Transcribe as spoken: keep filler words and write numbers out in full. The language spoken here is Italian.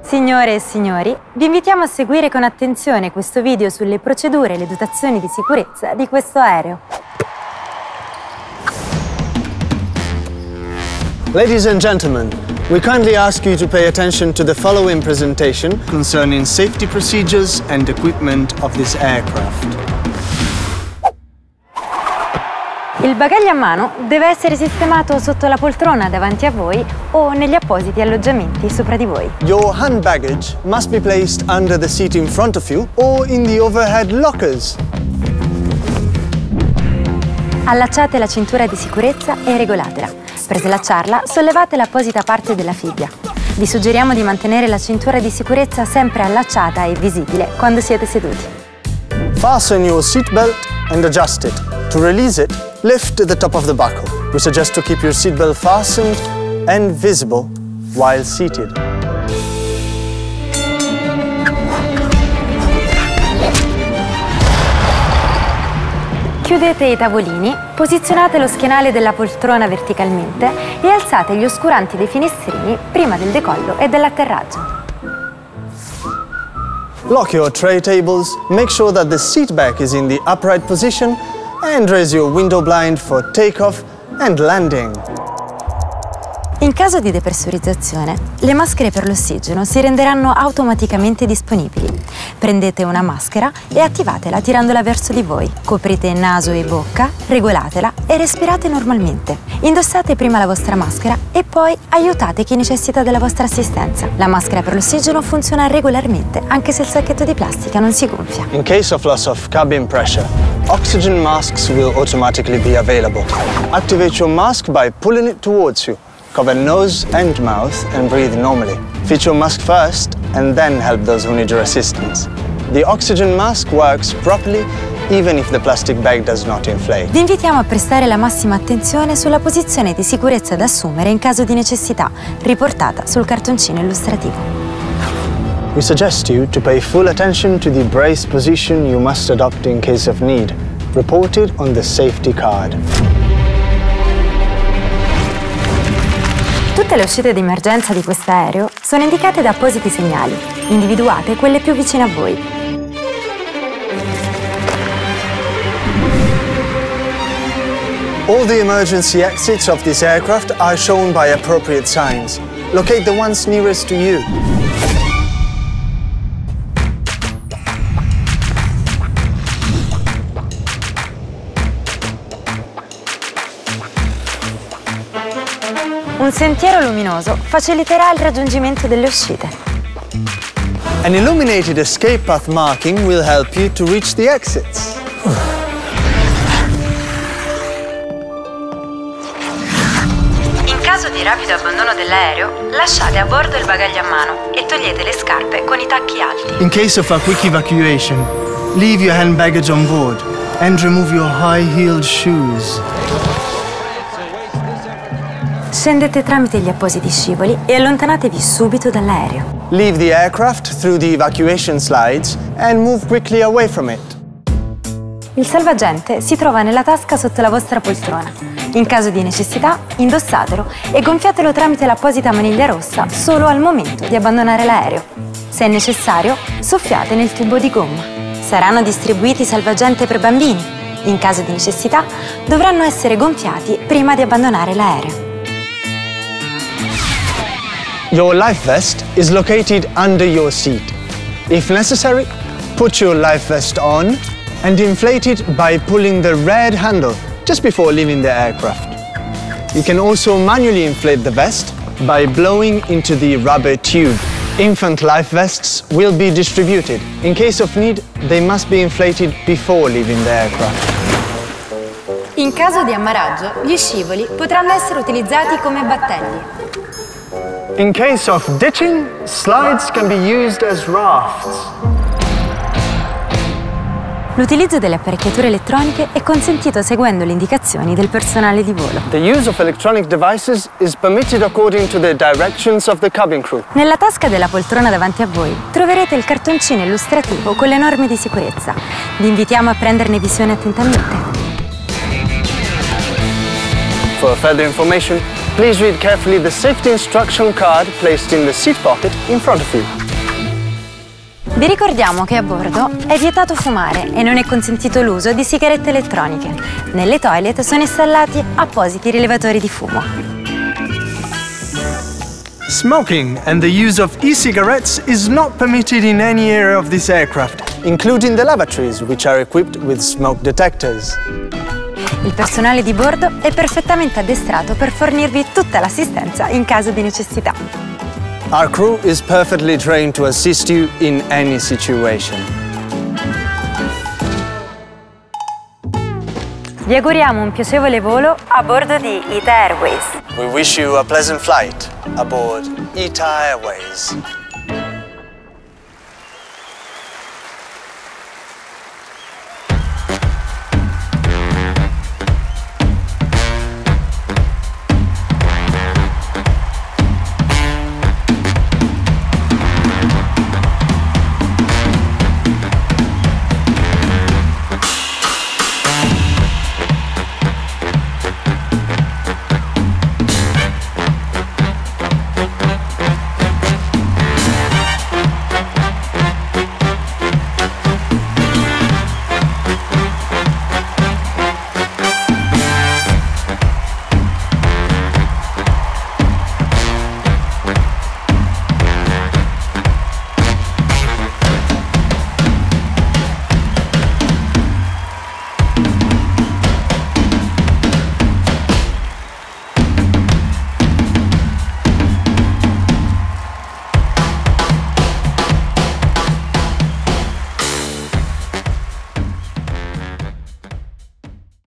Signore e signori, vi invitiamo a seguire con attenzione questo video sulle procedure e le dotazioni di sicurezza di questo aereo. Ladies and gentlemen, we kindly ask you to pay attention to the following presentation concerning safety procedures and equipment of this aircraft. Il bagaglio a mano deve essere sistemato sotto la poltrona davanti a voi o negli appositi alloggiamenti sopra di voi. Your hand baggage must be placed under the seat in front of you or in the overhead lockers. Allacciate la cintura di sicurezza e regolatela. Per slacciarla, sollevate l'apposita parte della fibbia. Vi suggeriamo di mantenere la cintura di sicurezza sempre allacciata e visibile quando siete seduti. Fasten your seatbelt and adjust it. To release it, lift the top of the buckle. We suggest to keep your seatbelt fastened and visible while seated. Chiudete i tavolini, posizionate lo schienale della poltrona verticalmente e alzate gli oscuranti dei finestrini prima del decollo e dell'atterraggio. Lock your tray tables, make sure that the seat back is in the upright position and raise your window blind for takeoff and landing. In caso di depressurizzazione, le maschere per l'ossigeno si renderanno automaticamente disponibili. Prendete una maschera e attivatela tirandola verso di voi. Coprite naso e bocca, regolatela e respirate normalmente. Indossate prima la vostra maschera e poi aiutate chi necessita della vostra assistenza. La maschera per l'ossigeno funziona regolarmente, anche se il sacchetto di plastica non si gonfia. In case of loss of cabin pressure, oxygen masks will automatically be available. Activate your mask by pulling it towards you. Cover nose and mouth and breathe normally. Fit your mask first and then help those who need your assistance. The oxygen mask works properly even if the plastic bag does not inflate. Vi invitiamo a prestare la massima attenzione sulla posizione di sicurezza da assumere in caso di necessità, riportata sul cartoncino illustrativo. We suggest you to pay full attention to the brace position you must adopt in case of need, reported on the safety card. Tutte le uscite di emergenza di quest'aereo sono indicate da appositi segnali. Individuate quelle più vicine a voi. All the emergency exits of this aircraft are shown by appropriate signs. Locate the ones nearest to you. Un sentiero luminoso faciliterà il raggiungimento delle uscite. An illuminated escape path marking will help you to reach the exits. In caso di rapido abbandono dell'aereo, lasciate a bordo il bagaglio a mano e togliete le scarpe con i tacchi alti. In case of a quick evacuation, leave your hand baggage on board and remove your high-heeled shoes. Scendete tramite gli appositi scivoli e allontanatevi subito dall'aereo. Leave the aircraft through the evacuation slides and move quickly away from it. Il salvagente si trova nella tasca sotto la vostra poltrona. In caso di necessità, indossatelo e gonfiatelo tramite l'apposita maniglia rossa solo al momento di abbandonare l'aereo. Se è necessario, soffiate nel tubo di gomma. Saranno distribuiti salvagente per bambini. In caso di necessità, dovranno essere gonfiati prima di abbandonare l'aereo. Your life vest is located under your seat. If necessary, put your life vest on and inflate it by pulling the red handle just before leaving the aircraft. You can also manually inflate the vest by blowing into the rubber tube. Infant life vests will be distributed. In case of need, they must be inflated before leaving the aircraft. In caso di ammaraggio, gli scivoli potranno essere utilizzati come battelli. In case of ditching, slides can be used as rafts. L'utilizzo delle apparecchiature elettroniche è consentito seguendo le indicazioni del personale di volo. The use of electronic devices is permitted according to the directions of the cabin crew. Nella tasca della poltrona davanti a voi troverete il cartoncino illustrativo con le norme di sicurezza. Vi invitiamo a prenderne visione attentamente. For further information, Please read carefully the safety instruction card placed in the seat pocket in front of you. Vi ricordiamo che a bordo è vietato fumare e non è consentito l'uso di sigarette elettroniche. Nelle toilet sono installati appositi rilevatori di fumo. Smoking and the use of e-cigarettes is not permitted in any area of this aircraft, including the lavatories, which are equipped with smoke detectors. Il personale di bordo è perfettamente addestrato per fornirvi tutta l'assistenza in caso di necessità. Our crew is perfectly trained to assist you in any situation. Vi auguriamo un piacevole volo a bordo di I T A Airways. We wish you a pleasant flight aboard I T A Airways.